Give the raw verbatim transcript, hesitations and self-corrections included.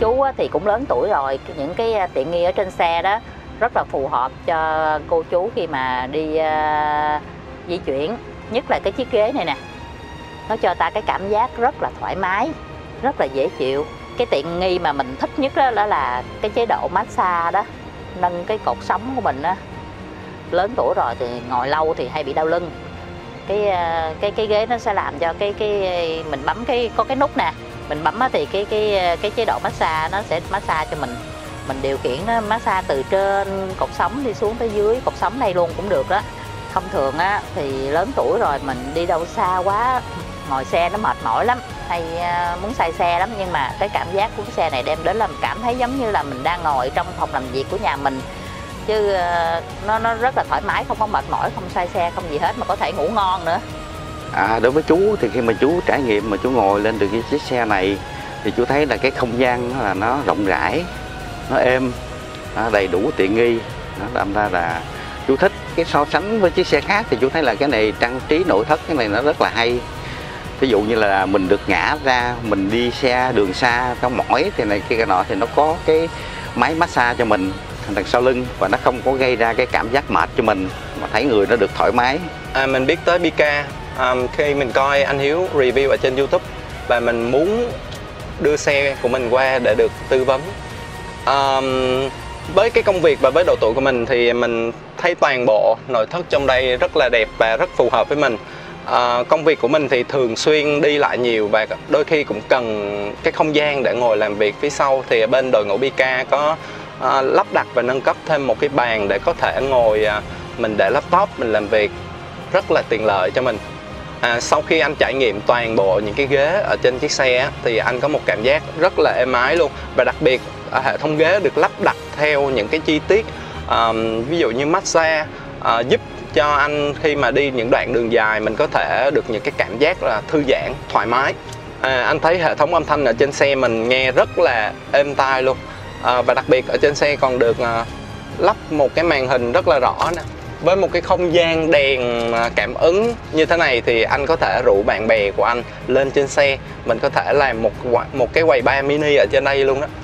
chú thì cũng lớn tuổi rồi, những cái tiện nghi ở trên xe đó rất là phù hợp cho cô chú khi mà đi uh, di chuyển. Nhất là cái chiếc ghế này nè, nó cho ta cái cảm giác rất là thoải mái, rất là dễ chịu. Cái tiện nghi mà mình thích nhất đó, đó là cái chế độ massage đó, nâng cái cột sống của mình á. Lớn tuổi rồi thì ngồi lâu thì hay bị đau lưng. Cái cái cái ghế nó sẽ làm cho cái cái mình bấm cái có cái nút nè, mình bấm thì cái cái cái chế độ massage nó sẽ massage cho mình. Mình điều khiển nó massage từ trên cột sống đi xuống tới dưới cột sống đây luôn cũng được đó. Thông thường á thì lớn tuổi rồi mình đi đâu xa quá, ngồi xe nó mệt mỏi lắm, hay muốn xài xe lắm, nhưng mà cái cảm giác của cái xe này đem đến là mình cảm thấy giống như là mình đang ngồi trong phòng làm việc của nhà mình, chứ nó nó rất là thoải mái, không có mệt mỏi, không say xe, không gì hết, mà có thể ngủ ngon nữa. À, đối với chú thì khi mà chú trải nghiệm mà chú ngồi lên được cái chiếc xe này thì chú thấy là cái không gian nó là nó rộng rãi, nó êm, nó đầy đủ tiện nghi, nó làm ra là chú thích. Cái so sánh với chiếc xe khác thì chú thấy là cái này trang trí nội thất cái này nó rất là hay. Ví dụ như là mình được ngã ra, mình đi xe đường xa có mỏi thì này kia cái nọ thì nó có cái máy massage cho mình đằng sau lưng, và nó không có gây ra cái cảm giác mệt cho mình, mà thấy người nó được thoải mái. À, mình biết tới Bika um, khi mình coi anh Hiếu review ở trên YouTube và mình muốn đưa xe của mình qua để được tư vấn. Um, với cái công việc và với độ tuổi của mình thì mình thấy toàn bộ nội thất trong đây rất là đẹp và rất phù hợp với mình. Uh, công việc của mình thì thường xuyên đi lại nhiều và đôi khi cũng cần cái không gian để ngồi làm việc phía sau, thì bên đội ngũ Bika có uh, lắp đặt và nâng cấp thêm một cái bàn để có thể ngồi uh, mình để laptop mình làm việc, rất là tiện lợi cho mình. À, sau khi anh trải nghiệm toàn bộ những cái ghế ở trên chiếc xe thì anh có một cảm giác rất là êm ái luôn, và đặc biệt hệ thống ghế được lắp đặt theo những cái chi tiết um, ví dụ như massage uh, giúp cho anh khi mà đi những đoạn đường dài mình có thể được những cái cảm giác là thư giãn, thoải mái. À, anh thấy hệ thống âm thanh ở trên xe mình nghe rất là êm tai luôn, à, và đặc biệt ở trên xe còn được uh, lắp một cái màn hình rất là rõ nè. Với một cái không gian đèn cảm ứng như thế này thì anh có thể rủ bạn bè của anh lên trên xe, mình có thể làm một một cái quầy bar mini ở trên đây luôn đó.